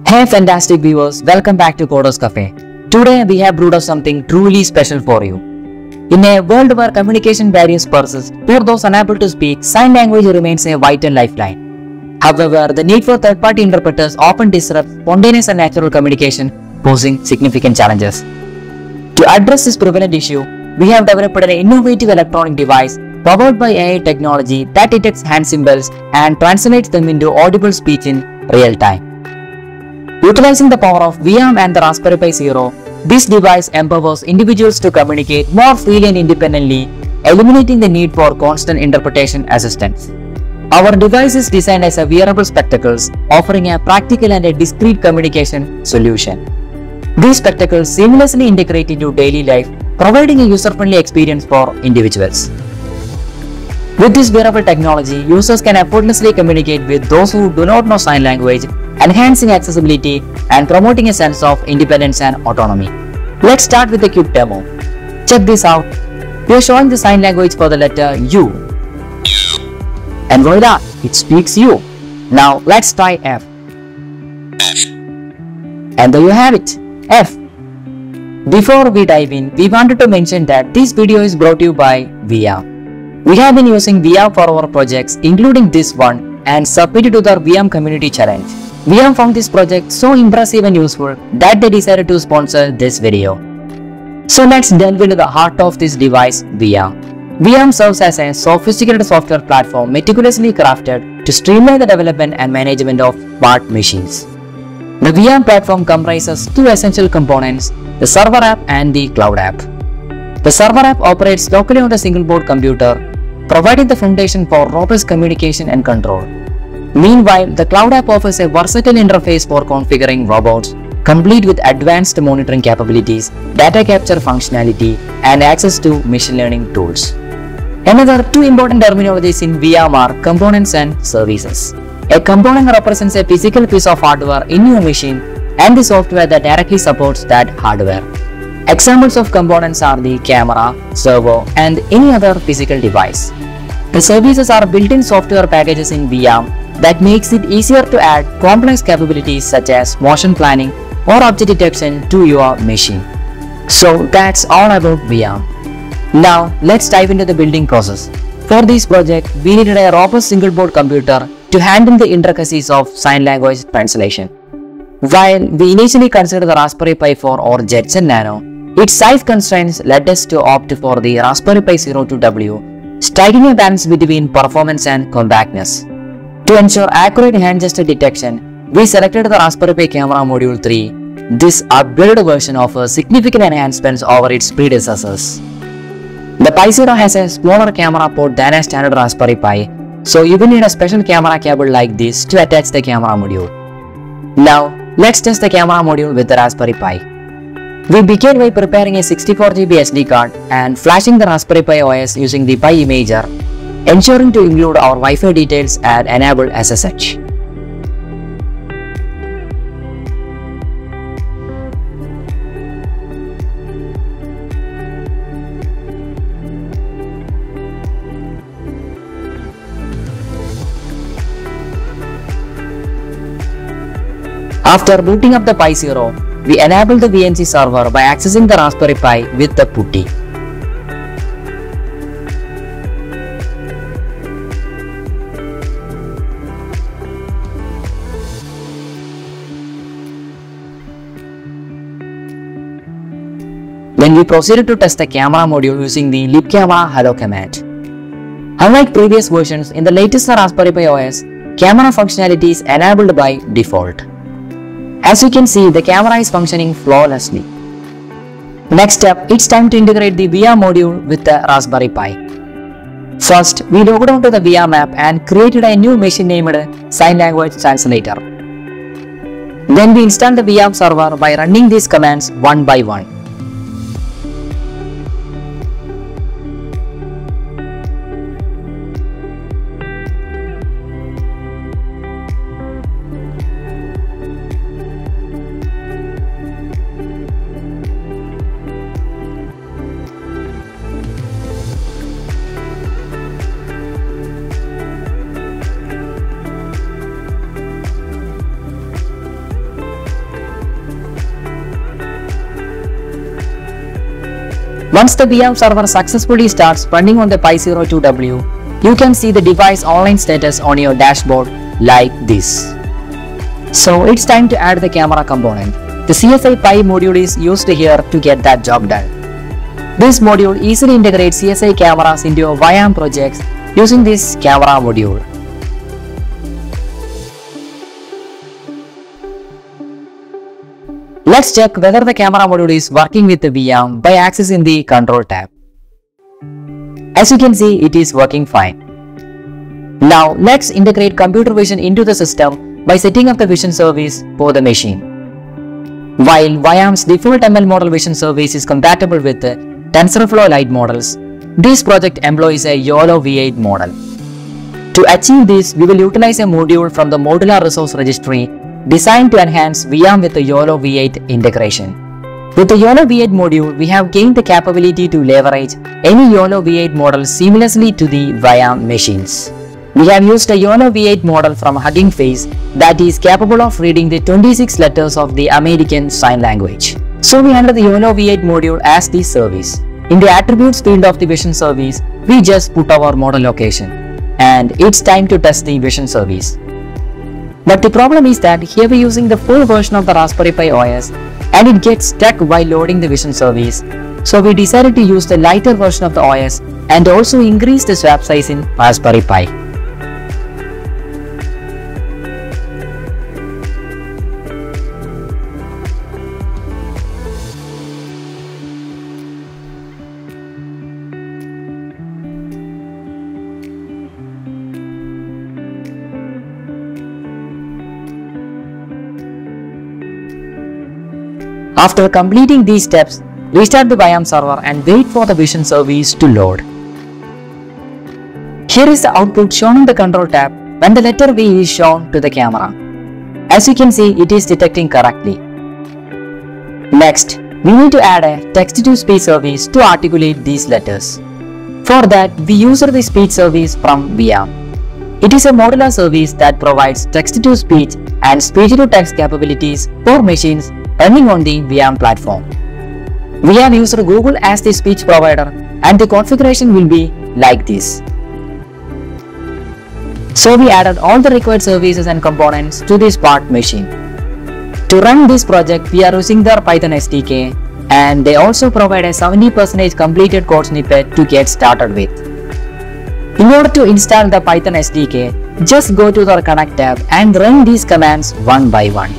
Hey fantastic viewers, welcome back to Coders Cafe. Today we have brewed up something truly special for you. In a world where communication barriers persist, for those unable to speak, sign language remains a vital lifeline. However, the need for third-party interpreters often disrupts spontaneous and natural communication, posing significant challenges. To address this prevalent issue, we have developed an innovative electronic device powered by AI technology that detects hand symbols and translates them into audible speech in real time. Utilizing the power of VIAM and the Raspberry Pi Zero, this device empowers individuals to communicate more freely and independently, eliminating the need for constant interpretation assistance. Our device is designed as a wearable spectacles, offering a practical and a discrete communication solution. These spectacles seamlessly integrate into daily life, providing a user-friendly experience for individuals. With this wearable technology, users can effortlessly communicate with those who do not know sign language, enhancing accessibility and promoting a sense of independence and autonomy. Let's start with a quick demo. Check this out. We are showing the sign language for the letter U. And voila, it speaks U. Now let's try F. And there you have it, F. Before we dive in, we wanted to mention that this video is brought to you by VIAM. We have been using VIAM for our projects, including this one, and submitted to the VIAM Community Challenge. VIAM found this project so impressive and useful that they decided to sponsor this video. So let's delve into the heart of this device, VIAM. VIAM serves as a sophisticated software platform meticulously crafted to streamline the development and management of smart machines. The VIAM platform comprises two essential components, the server app and the cloud app. The server app operates locally on a single board computer, providing the foundation for robust communication and control. Meanwhile, the cloud app offers a versatile interface for configuring robots, complete with advanced monitoring capabilities, data capture functionality, and access to machine learning tools. Another two important terminologies in VIAM are components and services. A component represents a physical piece of hardware in your machine and the software that directly supports that hardware. Examples of components are the camera, servo, and any other physical device. The services are built-in software packages in VIAM that makes it easier to add complex capabilities such as motion planning or object detection to your machine. So that's all about VIAM. Now let's dive into the building process. For this project, we needed a robust single board computer to handle the intricacies of sign language translation. While we initially considered the Raspberry Pi 4 or Jetson Nano, its size constraints led us to opt for the Raspberry Pi Zero 2W, striking a balance between performance and compactness. To ensure accurate hand gesture detection, we selected the Raspberry Pi Camera Module 3. This upgraded version offers significant enhancements over its predecessors. The Pi Zero has a smaller camera port than a standard Raspberry Pi, so you will need a special camera cable like this to attach the camera module. Now, let's test the camera module with the Raspberry Pi. We began by preparing a 64GB SD card and flashing the Raspberry Pi OS using the Pi Imager, ensuring to include our Wi-Fi details and enable SSH. After booting up the Pi Zero, we enable the VNC server by accessing the Raspberry Pi with the PuTTY. Then we proceeded to test the camera module using the libcamera hello command. Unlike previous versions, in the latest Raspberry Pi OS, camera functionality is enabled by default. As you can see, the camera is functioning flawlessly. Next up, it's time to integrate the VIAM module with the Raspberry Pi. First, we logged on to the VIAM app and created a new machine named Sign Language Translator. Then we installed the VIAM server by running these commands one by one. Once the VM server successfully starts running on the Pi02W, you can see the device online status on your dashboard like this. So it's time to add the camera component. The CSI Pi module is used here to get that job done. This module easily integrates CSI cameras into your VIAM projects using this camera module. Let's check whether the camera module is working with the VM by accessing the Control tab. As you can see, it is working fine. Now let's integrate computer vision into the system by setting up the vision service for the machine. While VIAM's default ML model vision service is compatible with the TensorFlow Lite models, this project employs a YOLO V8 model. To achieve this, we will utilize a module from the Modular Resource Registry designed to enhance VM with the YOLO V8 integration. With the YOLO V8 module, we have gained the capability to leverage any YOLO V8 model seamlessly to the VIAM machines. We have used a YOLO V8 model from Hugging Face that is capable of reading the 26 letters of the American Sign Language. So we enter the YOLO V8 module as the service. In the attributes field of the vision service, we just put our model location. And it's time to test the vision service. But the problem is that here we're using the full version of the Raspberry Pi OS and it gets stuck while loading the vision service. So we decided to use the lighter version of the OS and also increase the swap size in Raspberry Pi. After completing these steps, restart the VIAM server and wait for the vision service to load. Here is the output shown in the Control tab when the letter V is shown to the camera. As you can see, it is detecting correctly. Next, we need to add a text-to-speech service to articulate these letters. For that, we use the speech service from VIAM. It is a modular service that provides text-to-speech and speech-to-text capabilities for machines running on the VIAM platform. We have used Google as the speech provider and the configuration will be like this. So we added all the required services and components to this part machine. To run this project, we are using their Python SDK and they also provide a 70% completed code snippet to get started with. In order to install the Python SDK, just go to the Connect tab and run these commands one by one.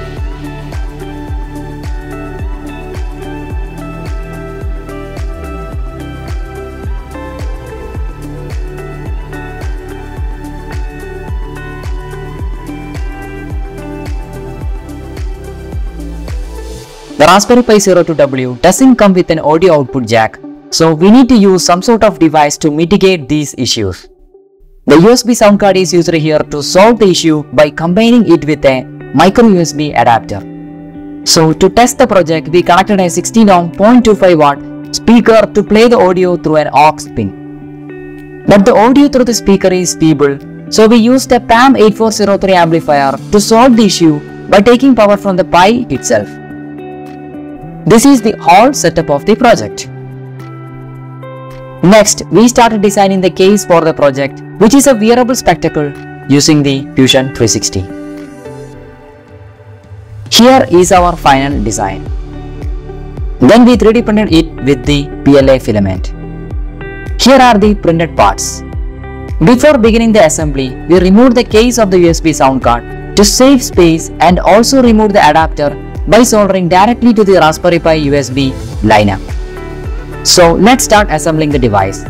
The Raspberry Pi 02W doesn't come with an audio output jack, so we need to use some sort of device to mitigate these issues. The USB sound card is used here to solve the issue by combining it with a micro USB adapter. So to test the project, we connected a 16 ohm 0.25 watt speaker to play the audio through an aux pin. But the audio through the speaker is feeble, so we used a PAM8403 amplifier to solve the issue by taking power from the Pi itself. This is the whole setup of the project. Next, we started designing the case for the project, which is a wearable spectacle using the Fusion 360. Here is our final design. Then we 3D printed it with the PLA filament. Here are the printed parts. Before beginning the assembly, we removed the case of the USB sound card to save space and also removed the adapter by soldering directly to the Raspberry Pi USB lineup. So let's start assembling the device.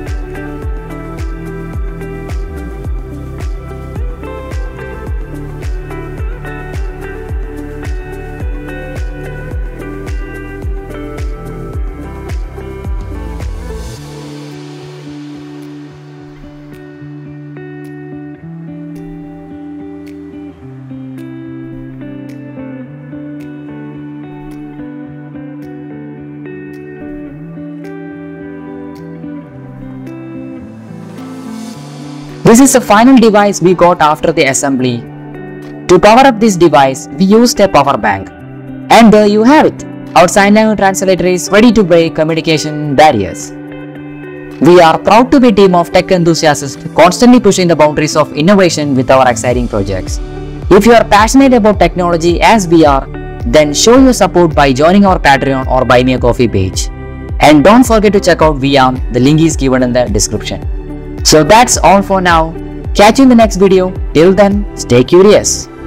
This is the final device we got after the assembly. To power up this device, we used a power bank. And there you have it. Our sign language translator is ready to break communication barriers. We are proud to be a team of tech enthusiasts constantly pushing the boundaries of innovation with our exciting projects. If you are passionate about technology as we are, then show your support by joining our Patreon or Buy Me a Coffee page. And don't forget to check out Viam, the link is given in the description. So that's all for now. Catch you in the next video. Till then, stay curious.